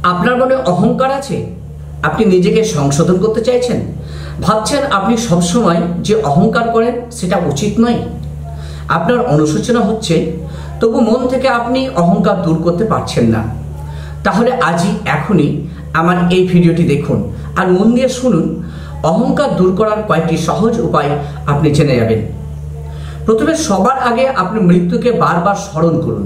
আপনার মনে অহংকার আছে, আপনি নিজেকে সংশোধন করতে চাইছেন, ভাবছেন আপনি সবসময় যে অহংকার করেন সেটা উচিত নয়, আপনার অনুশোচনা হচ্ছে, তবু মন থেকে আপনি অহংকার দূর করতে পারছেন না, তাহলে আজই এখনই আমার এই ভিডিওটি দেখুন আর মন দিয়ে শুনুন। অহংকার দূর করার কয়েকটি সহজ উপায় আপনি জেনে যাবেন। প্রথমে সবার আগে আপনি মৃত্যুকে বারবার স্মরণ করুন।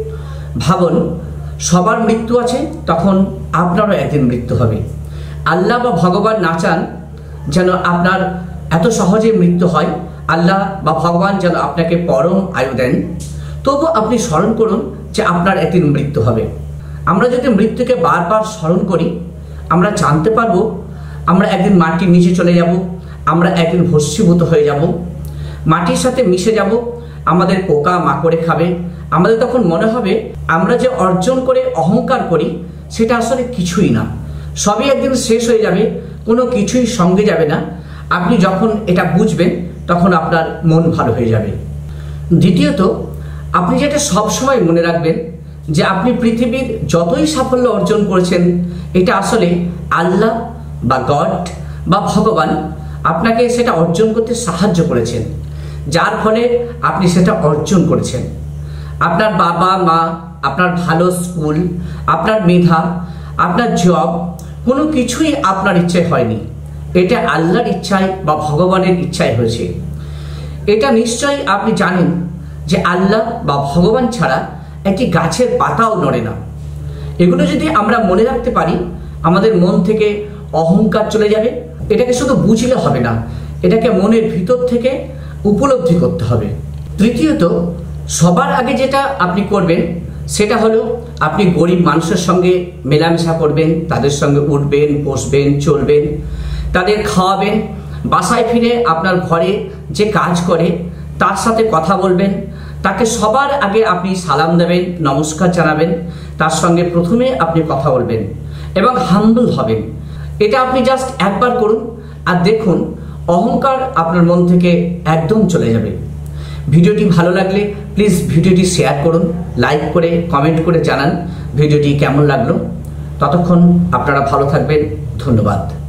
ভাবুন সবার মৃত্যু আছে, তখন আপনারও একদিন মৃত্যু হবে। আল্লাহ বা ভগবান না চান যেন আপনার এত সহজে মৃত্যু হয়, আল্লাহ বা ভগবান যেন আপনাকে পরম আয়ু দেন, তবু আপনি স্মরণ করুন যে আপনার একদিন মৃত্যু হবে। আমরা যদি মৃত্যুকে বারবার স্মরণ করি, আমরা জানতে পারবো আমরা একদিন মাটির নিচে চলে যাব, আমরা একদিন ভস্মীভূত হয়ে যাব, মাটির সাথে মিশে যাব, আমাদের পোকা মাকড়ে খাবে। আমাদের তখন মনে হবে আমরা যে অর্জন করে অহংকার করি সেটা আসলে কিছুই না, সবই একদিন শেষ হয়ে যাবে, কোনো কিছুই সঙ্গে যাবে না। আপনি যখন এটা বুঝবেন তখন আপনার মন ভালো হয়ে যাবে। দ্বিতীয়ত, আপনি যেটা সবসময় মনে রাখবেন যে আপনি পৃথিবীর যতই সাফল্য অর্জন করেছেন, এটা আসলে আল্লাহ বা গড বা ভগবান আপনাকে সেটা অর্জন করতে সাহায্য করেছেন, যার ফলে আপনি সেটা অর্জন করেছেন। আপনার বাবা মা, আপনার ভালো স্কুল, আপনার মেধা, আপনার জব, কোনো কিছুই আপনার ইচ্ছায় হয়নি, এটা আল্লাহর ইচ্ছায় বা ভগবানের ইচ্ছায় হয়েছে। এটা নিশ্চয়ই আপনি জানেন যে আল্লাহ বা ভগবান ছাড়া একটি গাছের পাতাও নড়ে না। এগুলো যদি আমরা মনে রাখতে পারি, আমাদের মন থেকে অহংকার চলে যাবে। এটাকে শুধু বুঝলে হবে না, এটাকে মনের ভিতর থেকে উপলব্ধি করতে হবে। তৃতীয়ত, সবার আগে যেটা আপনি করবেন সেটা হলো আপনি গরিব মানুষের সঙ্গে মেলামেশা করবেন, তাদের সঙ্গে উঠবেন, বসবেন, চলবেন, তাদের খাওয়াবেন। বাসায় ফিরে আপনার ঘরে যে কাজ করে তার সাথে কথা বলবেন, তাকে সবার আগে আপনি সালাম দেবেন, নমস্কার জানাবেন, তার সঙ্গে প্রথমে আপনি কথা বলবেন এবং হাম্বল হবেন। এটা আপনি জাস্ট একবার করুন আর দেখুন অহংকার আপনার মন থেকে একদম চলে যাবে। ভিডিওটি ভালো লাগলে প্লিজ ভিডিওটি শেয়ার করুন, লাইক করে কমেন্ট করে জানান ভিডিওটি কেমন লাগলো। ততক্ষণ আপনারা ভালো থাকবেন, ধন্যবাদ।